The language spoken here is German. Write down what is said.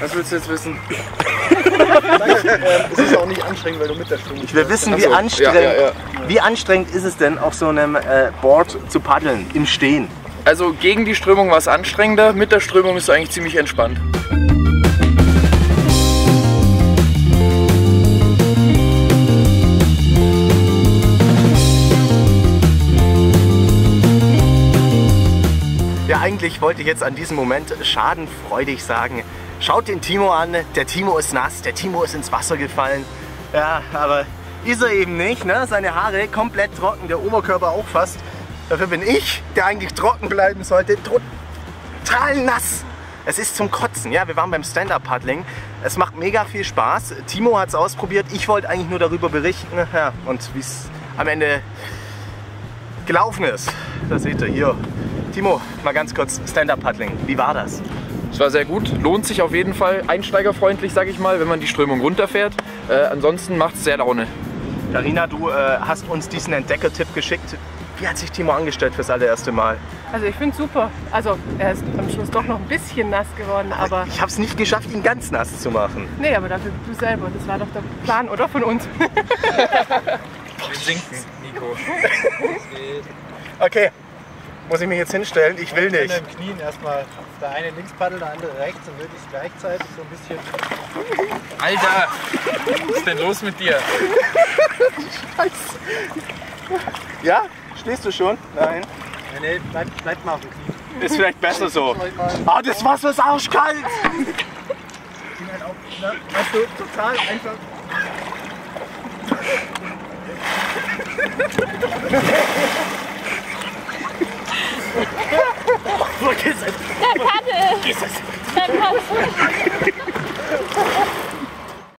Was willst du jetzt wissen? Es ist auch nicht anstrengend, weil du mit der Strömung. Ich will wissen, wie anstrengend, wie anstrengend ist es denn, auf so einem Board zu paddeln, im Stehen? Also gegen die Strömung war es anstrengender, mit der Strömung ist es eigentlich ziemlich entspannt. Ja, eigentlich wollte ich jetzt an diesem Moment schadenfreudig sagen, schaut den Timo an, der Timo ist nass, der Timo ist ins Wasser gefallen. Ja, aber ist er eben nicht, ne? Seine Haare komplett trocken, der Oberkörper auch fast. Dafür bin ich, der eigentlich trocken bleiben sollte, total nass. Es ist zum Kotzen, ja, wir waren beim Stand-Up-Paddling. Es macht mega viel Spaß. Timo hat es ausprobiert, ich wollte eigentlich nur darüber berichten, ja, und wie es am Ende gelaufen ist. Das seht ihr hier. Timo, mal ganz kurz, Stand-Up-Paddling, wie war das? Es war sehr gut, lohnt sich auf jeden Fall, einsteigerfreundlich, sag ich mal, wenn man die Strömung runterfährt. Ansonsten macht es sehr Laune. Carina, du hast uns diesen Entdecker-Tipp geschickt. Wie hat sich Timo angestellt fürs allererste Mal? Also ich finde es super. Also er ist am Schluss doch noch ein bisschen nass geworden, aber... Ich habe es nicht geschafft, ihn ganz nass zu machen. Nee, aber dafür du selber. Das war doch der Plan, oder? Von uns. Wir sinken, Nico. Okay, muss ich mich jetzt hinstellen? Ich will nicht. Im Knien erstmal der eine links paddelt, der andere rechts und möglichst gleichzeitig so ein bisschen. Alter, was ist denn los mit dir? Scheiße. Ja? Stehst du schon? Nein. Nee, bleib mal auf dem Knie. Ist vielleicht besser so. Ah, das Wasser ist arschkalt! Ich bin halt auch, weißt du, total einfach. Wo ist es? Der Paddel! Ist es? Der Paddel!